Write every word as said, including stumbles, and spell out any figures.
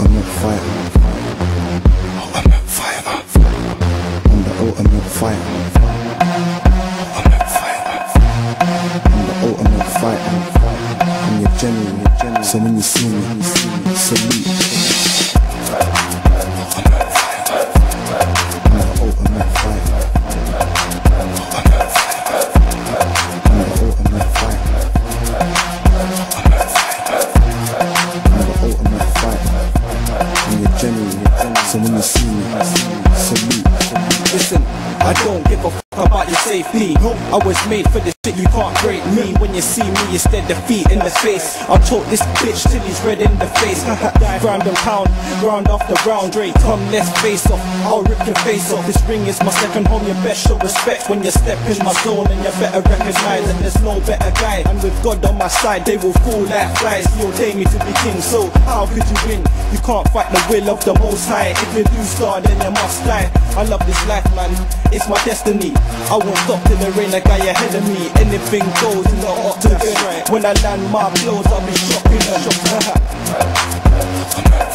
ultimate fighter. Ultimate fighter. I'm the ultimate fighter. Ultimate fighter. I'm the ultimate fighter. I'm your general, your general. So when you see me, salute. Ultimate fighter. I'm the ultimate fighter. Ultimate fighter. I'm the ultimate fighter. Ultimate fighter. I'm the ultimate fighter. I'm your general, your general. So when you see me, salute. Listen, I don't give a f about your safety. I was made for this shit, you can't break me. When you see me, instead defeat in the face. I'll choke this bitch till he's red in the face. Ground and pound, ground after round. Dre, come, let's face off. I'll rip your face off. This ring is my second home. You best show respect when you step in my zone, and you better recognize that there's no better guy. And with God on my side, they will fall like flies. You'll take me to be king, so how could you win? You can't fight the will of the Most High. If you do start, then you must die. I love this life, man, it's my destiny. I won't stop till there ain't a guy ahead of me. Anything goes in the octagon. When I land my blows, I'll be shocking.